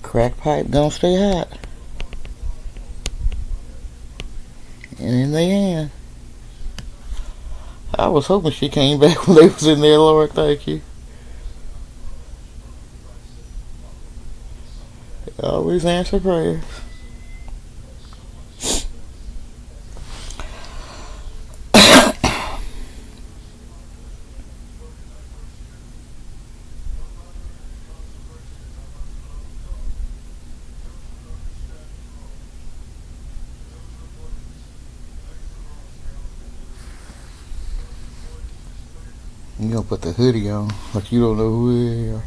Crack pipe don't stay hot. And in the end, I was hoping she came back when they was in there, Lord, thank you. Always answer prayers. You gonna put the hoodie on like you don't know who it is.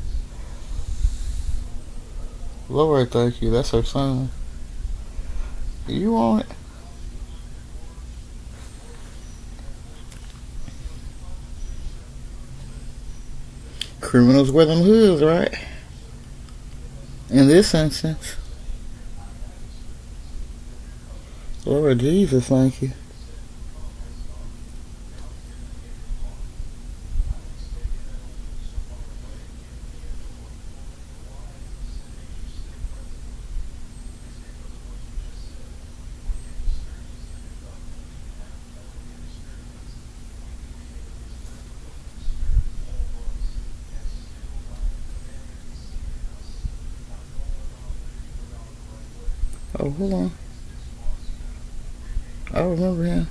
Lord, thank you. That's her son. You want it? Criminals wear them hoods, right? In this instance. Lord Jesus, thank you. Oh, hold on. I remember him.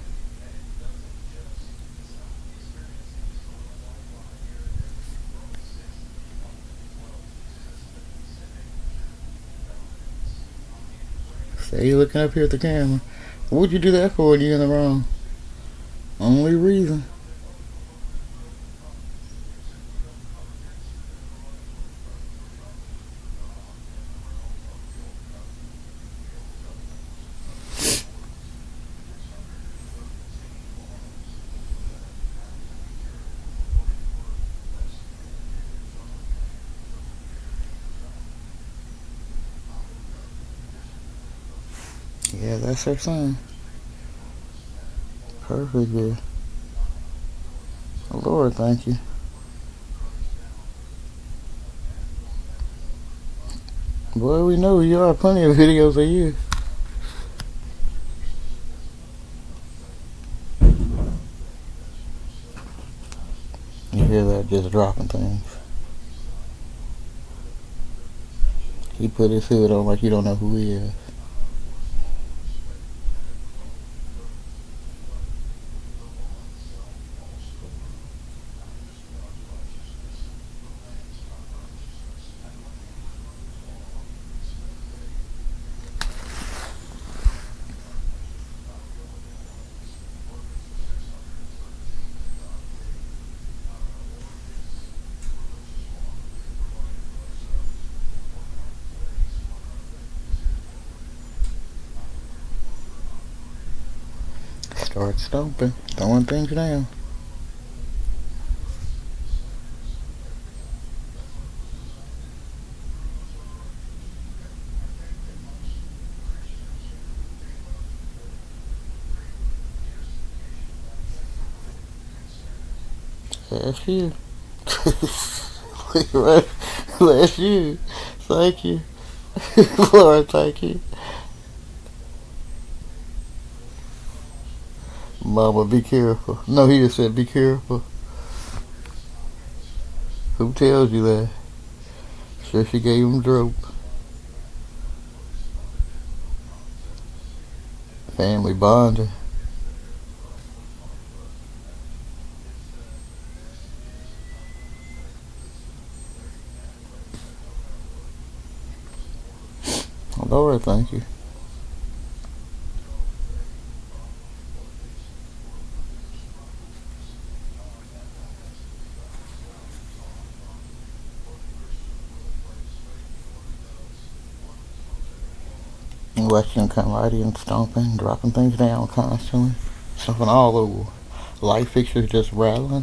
Say you looking up here at the camera. What'd you do that for when you're in the wrong? Only reason. Yeah, that's her son. Perfect, yeah. Lord, thank you. Boy, we know you are. Plenty of videos of you. You hear that? Just dropping things. He put his hood on like you don't know who he is. Start stomping, throwing things down. That's you. Right. That's you. Thank you. Lord, thank you. Mama, be careful. No, he just said be careful. Who tells you that? Sure, she gave him dope. Family bonding. Lord, thank you. Watching him come right in, stomping, dropping things down constantly, stuffing all over. Light fixtures just rattling,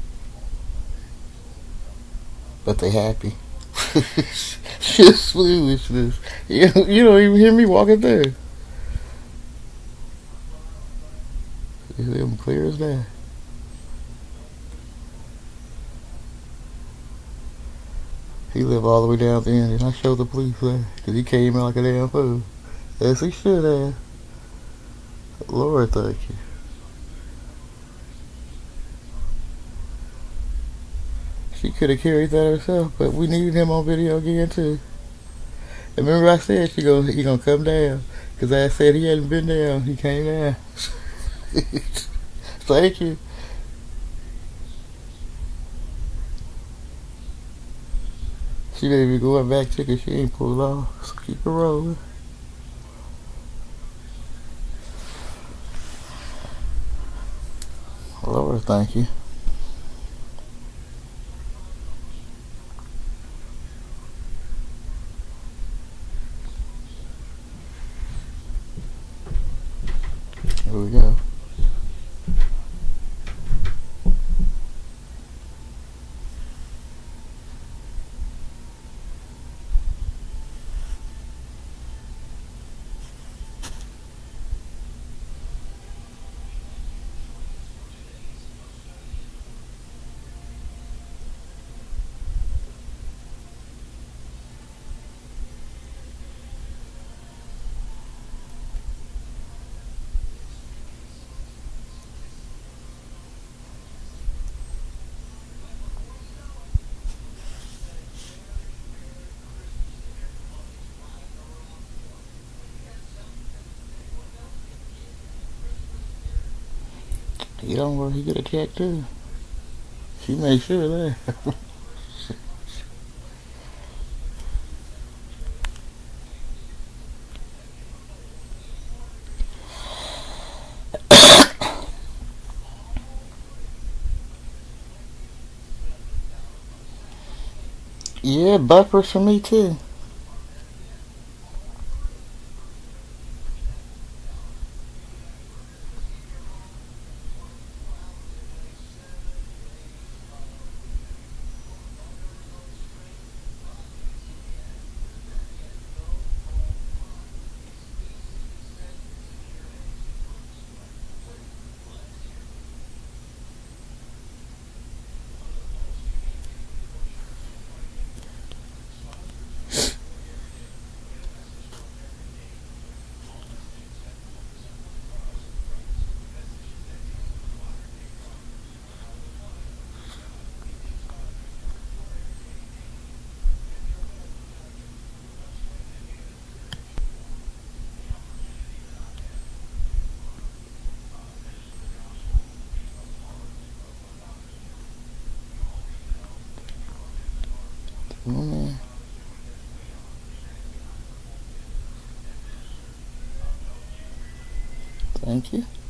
but they happy. Just foolishness. You don't even hear me walking through. You hear them clear as that. He lived all the way down the end, and I showed the police that because he came in like a damn fool. As he should have. Lord, thank you. She could have carried that herself, but we needed him on video again too. And remember I said he gonna come down because I said he hadn't been down. He came down. Thank you. She may be going back to because she ain't pulled off. So keep it rolling. Lord, thank you. Here we go. He don't worry, he get a check too. She made sure of that. Yeah, bumpers for me too. Mm, thank you.